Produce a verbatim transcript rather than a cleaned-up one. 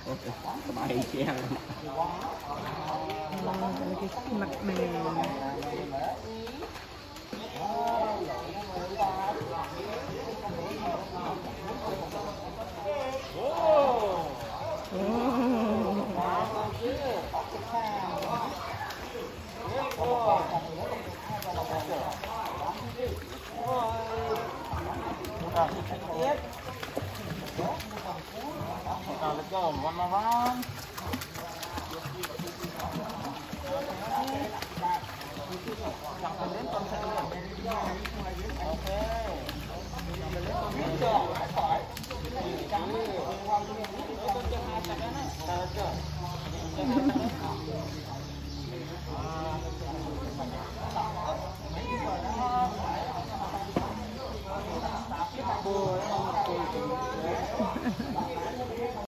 Bay chen. Cái mặt bè. Now let's go, one more round. Okay.